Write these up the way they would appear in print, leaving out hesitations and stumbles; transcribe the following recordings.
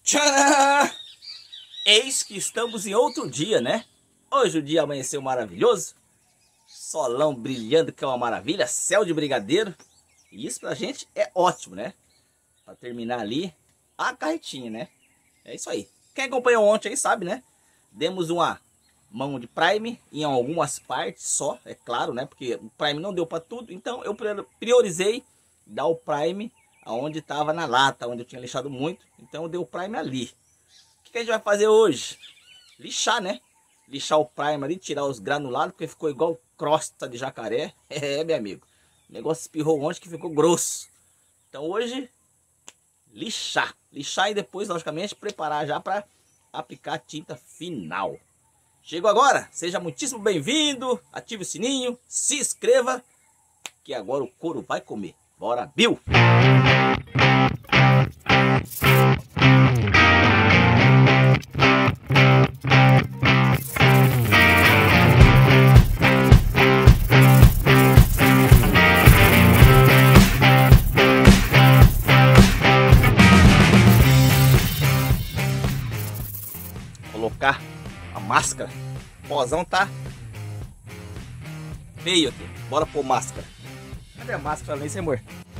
Tcharam! Eis que estamos em outro dia, né? Hoje o dia amanheceu maravilhoso. Solão brilhando, que é uma maravilha. Céu de brigadeiro. E isso pra gente é ótimo, né? Pra terminar ali a carretinha, né? É isso aí. Quem acompanhou ontem aí sabe, né? Demos uma mão de Prime em algumas partes só, é claro, né? Porque o Prime não deu pra tudo. Então eu priorizei dar o Prime aonde estava na lata, onde eu tinha lixado muito. Então eu dei o Prime ali. O que a gente vai fazer hoje? Lixar, né? Lixar o Prime ali, tirar os granulados, porque ficou igual crosta de jacaré. É, meu amigo. O negócio espirrou ontem que ficou grosso. Então hoje, lixar. Lixar e depois, logicamente, preparar já para aplicar a tinta final. Chegou agora? Seja muitíssimo bem-vindo. Ative o sininho, se inscreva, que agora o couro vai comer. Bora, Bill! Colocar a máscara. O pozão tá feio aqui. Bora pôr máscara. Cadê a máscara ali, amor?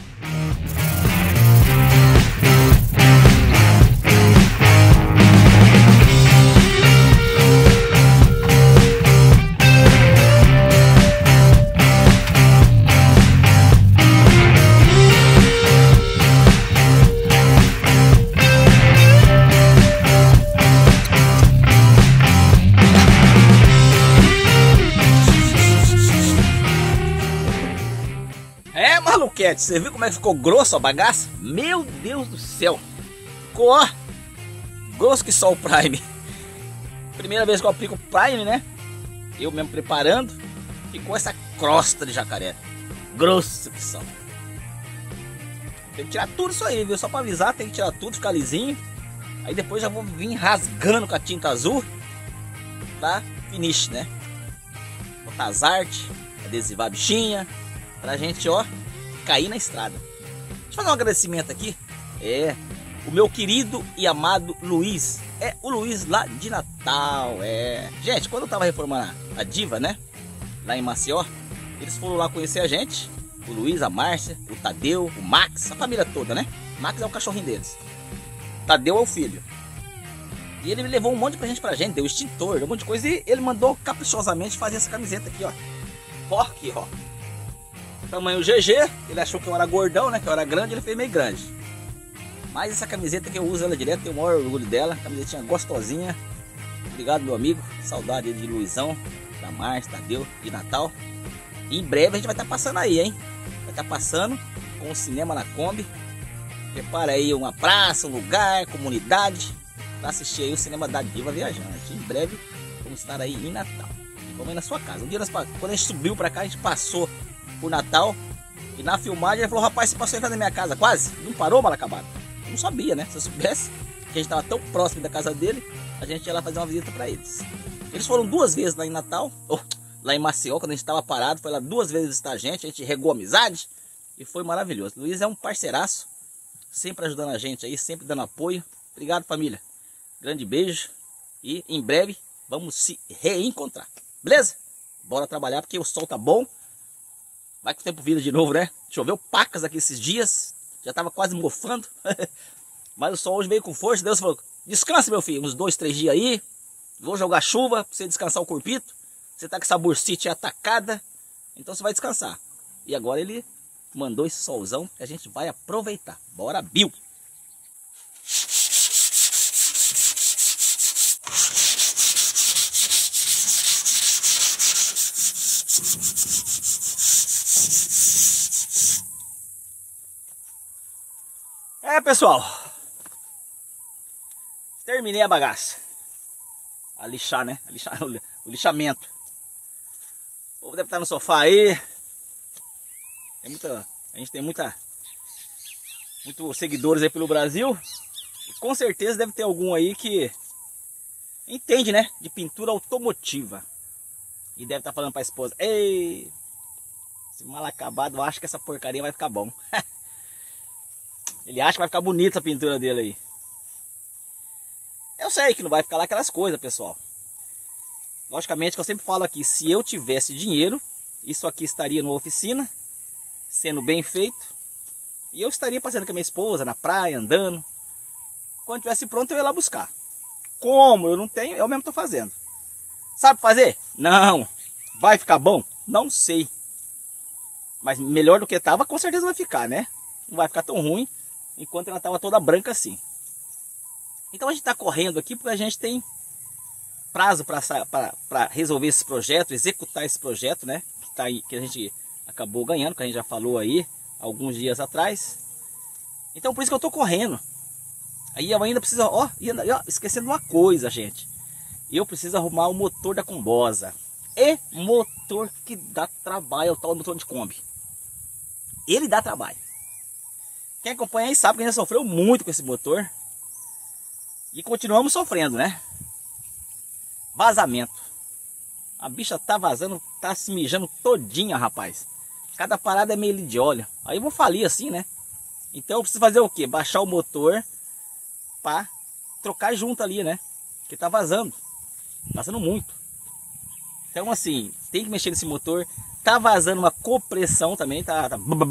Maluquete, você viu como é que ficou grosso a bagaça? Meu Deus do céu! Ficou, ó, grosso que só o Prime. Primeira vez que eu aplico o Prime, né? Eu mesmo preparando. Ficou essa crosta de jacaré. Grosso que só. Tem que tirar tudo isso aí, viu? Só pra avisar, tem que tirar tudo, ficar lisinho. Aí depois já vou vir rasgando com a tinta azul. Tá? Finish, né? Botar as artes, adesivar a bichinha. Pra gente, ó, cair na estrada. Deixa eu fazer um agradecimento aqui. É o meu querido e amado Luiz. É o Luiz lá de Natal. É. Gente, quando eu tava reformando a Diva, né? Lá em Maceió, eles foram lá conhecer a gente. O Luiz, a Márcia, o Tadeu, o Max, a família toda, né? O Max é o cachorrinho deles. Tadeu é o filho. E ele me levou um monte de presente pra gente, deu extintor, deu um monte de coisa. E ele mandou caprichosamente fazer essa camiseta aqui, ó. Ó, aqui, ó. Tamanho GG, ele achou que eu era gordão, né? Que eu era grande, ele fez meio grande. Mas essa camiseta que eu uso ela direto, tenho o maior orgulho dela. Camisetinha gostosinha. Obrigado, meu amigo. Saudade de Luizão, da Márcia, Tadeu, de Natal. E em breve a gente vai estar passando aí, hein? Vai estar passando com o cinema na Kombi. Prepara aí uma praça, um lugar, comunidade, para assistir aí o cinema da Diva Viajante. Em breve vamos estar aí em Natal. E vamos aí na sua casa. Um dia quando a gente subiu para cá, a gente passou por Natal, e na filmagem ele falou: rapaz, você passou em frente da minha casa quase? Não parou, mal acabado? Eu não sabia, né? Se eu soubesse que a gente estava tão próximo da casa dele, a gente ia lá fazer uma visita para eles. Eles foram 2 vezes lá em Natal, lá em Maceió, quando a gente estava parado, foi lá 2 vezes visitar a gente regou amizade e foi maravilhoso. Luiz é um parceiraço, sempre ajudando a gente aí, sempre dando apoio. Obrigado, família. Grande beijo e em breve vamos se reencontrar, beleza? Bora trabalhar porque o sol tá bom. Vai que o tempo vira de novo, né? Choveu pacas aqui esses dias. Já tava quase mofando. Mas o sol hoje veio com força. Deus falou: descansa, meu filho, uns 2, 3 dias aí. Vou jogar chuva pra você descansar o corpito. Você tá com essa bursite atacada. Então você vai descansar. E agora ele mandou esse solzão que a gente vai aproveitar. Bora, Bill! É, pessoal, terminei a bagaça. A lixar, né? A lixar, o lixamento. O povo deve estar no sofá aí. A gente tem muitos seguidores aí pelo Brasil. E com certeza deve ter algum aí que entende, né? De pintura automotiva. E deve estar falando para a esposa: ei, esse mal acabado acha que essa porcaria vai ficar bom. Ele acha que vai ficar bonita a pintura dele aí. Eu sei que não vai ficar lá aquelas coisas, pessoal. Logicamente que eu sempre falo aqui, se eu tivesse dinheiro, isso aqui estaria numa oficina, sendo bem feito, e eu estaria passeando com a minha esposa na praia, andando. Quando tivesse pronto, eu ia lá buscar. Como eu não tenho, eu mesmo estou fazendo. Sabe fazer? Não. Vai ficar bom? Não sei. Mas melhor do que estava, com certeza vai ficar, né? Não vai ficar tão ruim, enquanto ela estava toda branca assim. Então a gente está correndo aqui porque a gente tem prazo para resolver esse projeto, executar esse projeto, né? Que a gente acabou ganhando, que a gente já falou aí alguns dias atrás. Então por isso que eu estou correndo. Aí eu ainda preciso, esquecendo uma coisa, gente. Eu preciso arrumar o motor da Combosa. É motor que dá trabalho, é o tal motor de Kombi. Ele dá trabalho. Quem acompanha aí sabe que a gente sofreu muito com esse motor. E continuamos sofrendo, né? Vazamento. A bicha tá vazando, tá se mijando todinha, rapaz. Cada parada é meio de óleo. Aí eu vou falir assim, né? Então eu preciso fazer o quê? Baixar o motor para trocar junto ali, né? Porque tá vazando. Vazando muito. Então assim, tem que mexer nesse motor. Tá vazando uma compressão também, tá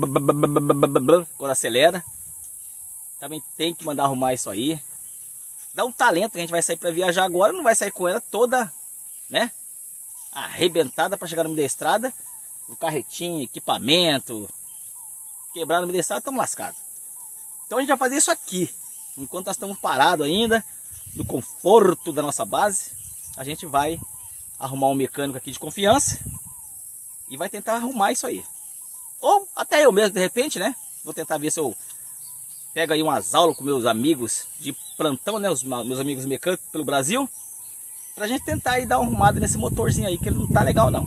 quando acelera. Também tem que mandar arrumar isso aí. Dá um talento que a gente vai sair para viajar agora, não vai sair com ela toda, né, arrebentada para chegar no meio da estrada. O carretinho, equipamento, quebrar no meio da estrada, estamos lascados. Então a gente vai fazer isso aqui, enquanto nós estamos parados ainda, no conforto da nossa base. A gente vai arrumar um mecânico aqui de confiança e vai tentar arrumar isso aí. Ou até eu mesmo, de repente, né, vou tentar ver se eu pego aí umas aulas com meus amigos de plantão, né? Os meus amigos mecânicos pelo Brasil. Pra gente tentar aí dar uma arrumada nesse motorzinho aí, que ele não tá legal não.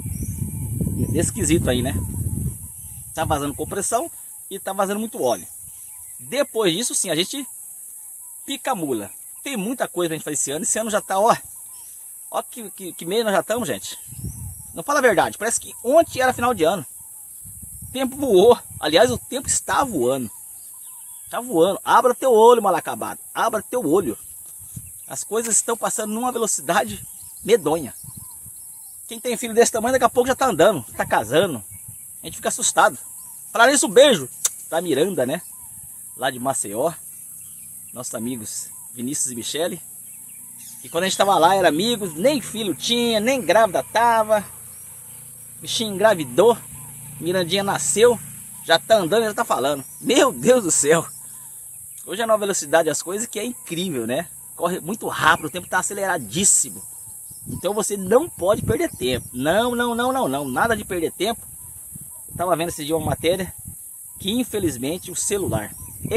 É esquisito aí, né? Tá vazando compressão e tá vazando muito óleo. Depois disso sim, a gente pica a mula. Tem muita coisa pra gente fazer esse ano. Esse ano já tá, ó que mês nós já estamos, gente. Não fala a verdade, parece que ontem era final de ano. O tempo voou. Aliás, o tempo está voando. Tá voando. Abra teu olho, mal acabado. Abra teu olho. As coisas estão passando numa velocidade medonha. Quem tem filho desse tamanho, daqui a pouco já tá andando, tá casando. A gente fica assustado. Falar isso, um beijo pra Miranda, né? Lá de Maceió. Nossos amigos Vinícius e Michele. E quando a gente tava lá, era amigos, nem filho tinha, nem grávida tava. Bichinho engravidou. Mirandinha nasceu. Já tá andando, já tá falando. Meu Deus do céu. Hoje é numa velocidade as coisas que é incrível, né? Corre muito rápido, o tempo está aceleradíssimo. Então você não pode perder tempo. Não. Nada de perder tempo. Eu estava vendo esse dia uma matéria que infelizmente o celular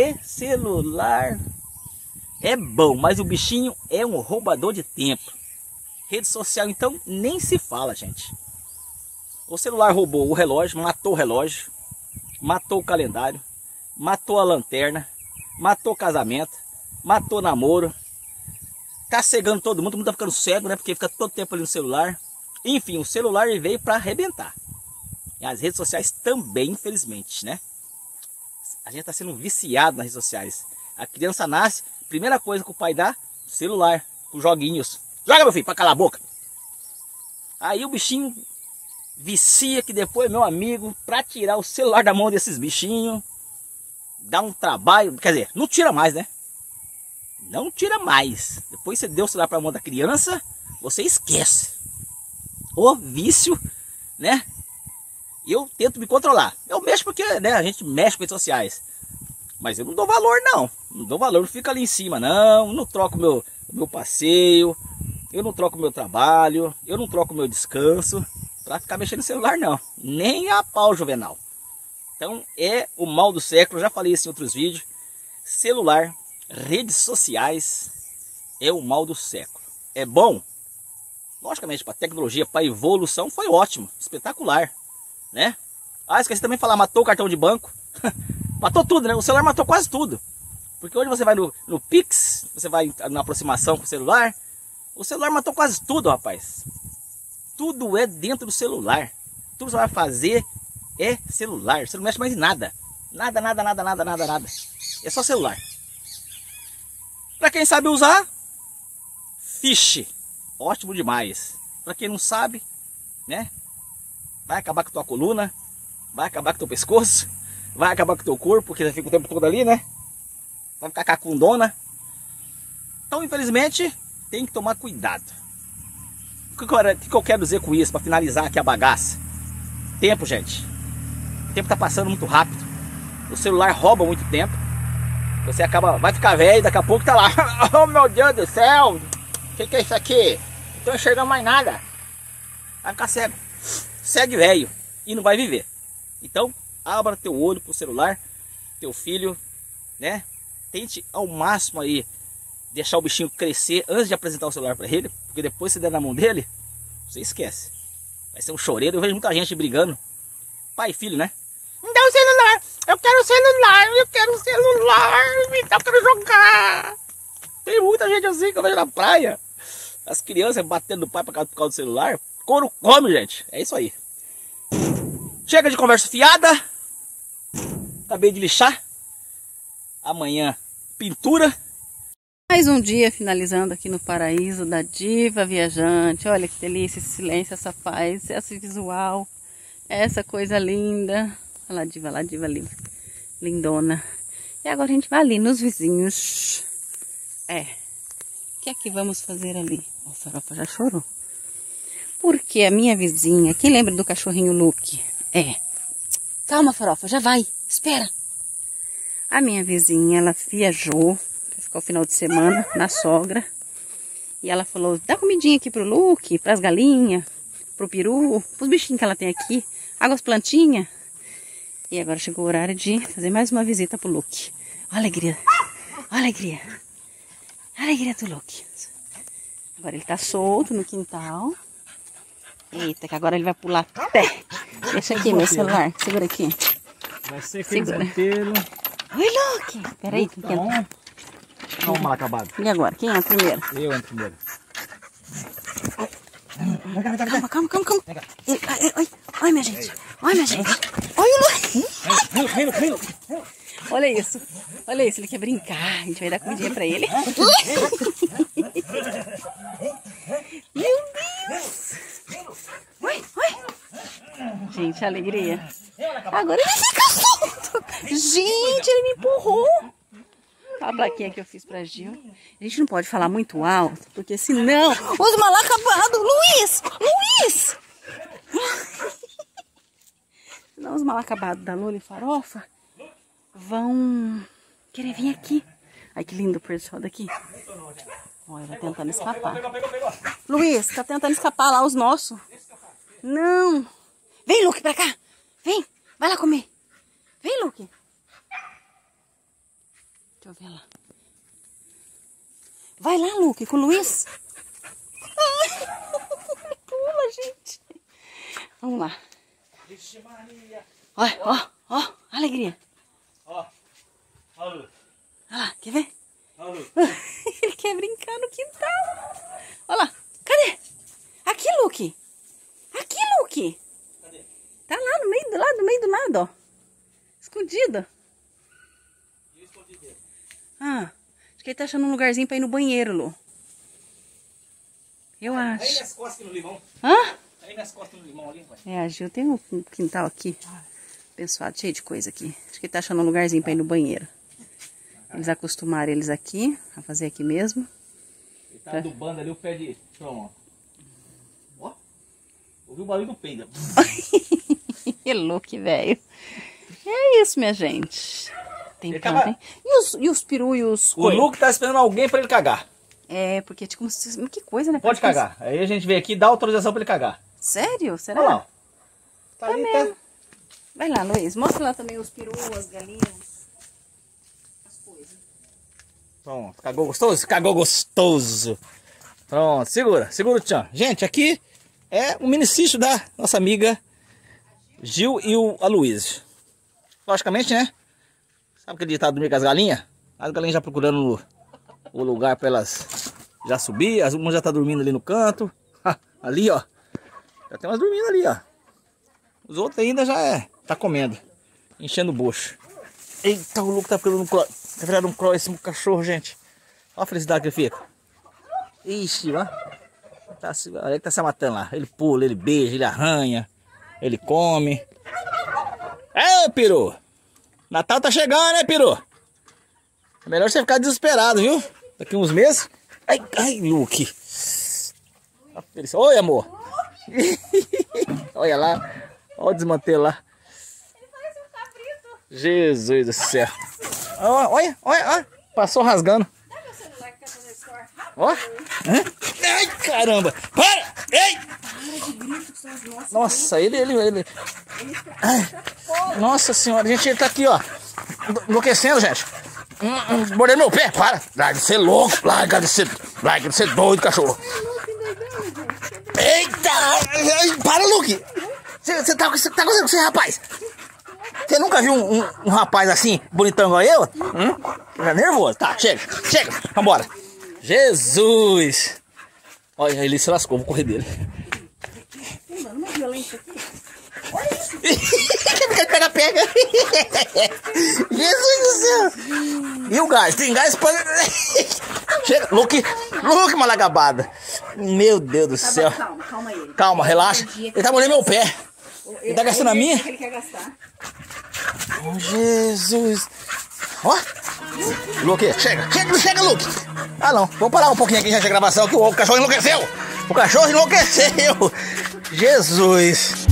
é bom, mas o bichinho é um roubador de tempo. Rede social então nem se fala, gente. O celular roubou o relógio, matou o relógio, matou o calendário, matou a lanterna, matou casamento, matou namoro, tá cegando todo mundo tá ficando cego, né? Porque fica todo tempo ali no celular. Enfim, o celular ele veio para arrebentar. E as redes sociais também, infelizmente, né? A gente tá sendo viciado nas redes sociais. A criança nasce, primeira coisa que o pai dá, celular, com joguinhos. Joga, meu filho, para calar a boca. Aí o bichinho vicia que depois, meu amigo, para tirar o celular da mão desses bichinhos, dá um trabalho, quer dizer, não tira mais, né? Não tira mais. Depois você deu o celular para a mão da criança, você esquece. O vício, né? Eu tento me controlar. Eu mexo porque, né, a gente mexe com redes sociais. Mas eu não dou valor, não. Não dou valor, não fica ali em cima, não. Não troco meu passeio. Eu não troco meu trabalho. Eu não troco meu descanso para ficar mexendo no celular, não. Nem a pau, Juvenal. Então é o mal do século, já falei isso em outros vídeos. Celular, redes sociais é o mal do século. É bom? Logicamente, para tecnologia, para evolução, foi ótimo, espetacular, né? Ah, esqueci também de falar, matou o cartão de banco. Matou tudo, né? O celular matou quase tudo. Porque hoje você vai no Pix, você vai na aproximação com o celular matou quase tudo, rapaz. Tudo é dentro do celular. Tudo que você vai fazer é celular. Você não mexe mais em nada. Nada. É só celular. Para quem sabe usar, Fish, ótimo demais. Pra quem não sabe, né? Vai acabar com tua coluna, vai acabar com teu pescoço, vai acabar com teu corpo, porque você fica o tempo todo ali, né? Vai ficar cacundona. Então, infelizmente, tem que tomar cuidado. O que eu quero dizer com isso, para finalizar aqui a bagaça? Tempo, gente. O tempo tá passando muito rápido. O celular rouba muito tempo. Você vai ficar velho, daqui a pouco tá lá. Oh, meu Deus do céu! O que é isso aqui? Não tô enxergando mais nada. Vai ficar cego. Segue velho e não vai viver. Então, abra teu olho pro celular, teu filho, né? Tente ao máximo aí deixar o bichinho crescer antes de apresentar o celular para ele, porque depois se der na mão dele, você esquece. Vai ser um choreiro. Eu vejo muita gente brigando, pai e filho, né? Me dá o celular, eu quero o celular, eu quero o celular, então eu quero jogar. Tem muita gente assim que eu vejo na praia, as crianças batendo no pai por causa do celular. Couro come, gente, é isso aí. Chega de conversa fiada. Acabei de lixar. Amanhã, pintura. Mais um dia finalizando aqui no paraíso da Diva Viajante. Olha que delícia, esse silêncio, essa paz, esse visual, essa coisa linda. Olha lá, Diva ali, lindona. E agora a gente vai ali nos vizinhos. O que é que vamos fazer ali? A Farofa já chorou. Porque a minha vizinha, quem lembra do cachorrinho Luke? Calma, Farofa, já vai, espera. A minha vizinha, ela viajou, ficou o final de semana na sogra. E ela falou, dá comidinha aqui pro Luke, pras galinhas, pro peru, pros bichinhos que ela tem aqui, água as plantinhas. E agora chegou o horário de fazer mais uma visita pro Luke. Olha a alegria, olha a alegria. A alegria do Luke. Agora ele tá solto no quintal. Eita, que agora ele vai pular até. Deixa aqui meu celular, segura aqui. Vai ser segura. Inteiro. Oi, Luke. Peraí, que entra. Não, mal acabado. E agora, quem entra primeiro? Eu entro primeiro. Calma. Oi, minha gente. Oi, minha gente. Oi, o Luke. Olha isso, ele quer brincar. A gente vai dar comidinha pra ele. Meu Deus. Oi. Gente, alegria. Agora ele fica solto. Gente, ele me empurrou. A plaquinha que eu fiz pra Gil. A gente não pode falar muito alto, porque senão os mal acabados. Luiz. Senão os mal acabados da Lula e Farofa vão querer vir aqui. Ai, que lindo o pessoal daqui. Olha, vai tentando escapar. Luiz, tá tentando escapar lá os nossos. Não. Vem, Luke, pra cá. Vem, vai lá comer. Vem, Luke. Deixa eu ver lá. Vai lá, Luke, com o Luiz. Pula, gente. Vamos lá. Ó, alegria. Ó, olha lá, quer ver? Ele quer brincar no quintal. Olha lá, cadê? Aqui, Luke. Cadê? Tá lá no meio do nada, ó. Escondido. Acho que ele tá achando um lugarzinho pra ir no banheiro, Lu. Eu acho. Aí nas costas no limão. Aí nas costas no limão ali, pai. A Gil tem um quintal aqui. Abençoado, cheio de coisa aqui. Acho que ele tá achando um lugarzinho pra ir no banheiro. Eles acostumaram eles aqui, a fazer aqui mesmo. Ele tá adubando ali o pé de... Pronto. Ó. Ouviu o barulho do peido. Que louco, velho. É isso, minha gente. Tem planta, hein? E os peru e os... O Luke tá esperando alguém pra ele cagar. Porque tipo, que coisa, né? Pode cagar. Aí a gente vem aqui e dá autorização pra ele cagar. Sério? Será? Olha lá. Tá ali, tá? Vai lá, Luiz. Mostra lá também os peru, as galinhas. As coisas. Pronto. Cagou gostoso? Cagou gostoso. Pronto. Segura o tchan. Gente, aqui é um minicício da nossa amiga Gil e a Luísa. Logicamente, né? Sabe aquele ditado dormir com as galinhas? As galinhas já procurando o lugar para elas já subir. As umas já tá dormindo ali no canto. Ali, ó. Já tem umas dormindo ali, ó. Os outros ainda já tá comendo. Enchendo o bucho. Eita, o Luke tá virando um cross esse cachorro, gente. Olha a felicidade que ele fica. Ixi, ó. Olha que tá se matando lá. Ele pula, ele beija, ele arranha. Ele come. É, peru. Natal tá chegando, né, peru? É melhor você ficar desesperado, viu? Daqui uns meses. Ai, ai, Luke. Oi, amor. Olha lá. Olha o desmantelo lá. Ele parece um cabrito. Jesus do céu. Olha, olha, olha. Passou rasgando. Dá meu celular que quer fazer score. Ó. Ai, caramba. Para! Ei! Para de grito que são as nossas. Nossa, ele. Ai. Nossa senhora, gente, ele tá aqui, ó. Enlouquecendo, gente. Mordendo meu pé, para. Larga de ser louco, larga de ser doido, cachorro. Eita! Para, Luke! Você tá acontecendo com você, rapaz? Você nunca viu um rapaz assim, bonitão igual eu? Tá nervoso? Tá, chega, vambora. Jesus! Olha, ele se lascou, vou correr dele. Mano, uma violência aqui. Olha isso. Pega. Jesus do céu! E o gás? Tem gás pra... Chega, Luke, malagabada. Meu Deus do céu. Calma ele. Calma, relaxa. Ele tá molhando meu pé. Ele tá gastando a minha? Ele quer gastar. Oh, Jesus. Ó. Luke, chega, Luke. Ah, não. Vamos parar um pouquinho aqui, gente, a gravação, que o cachorro enlouqueceu. Jesus.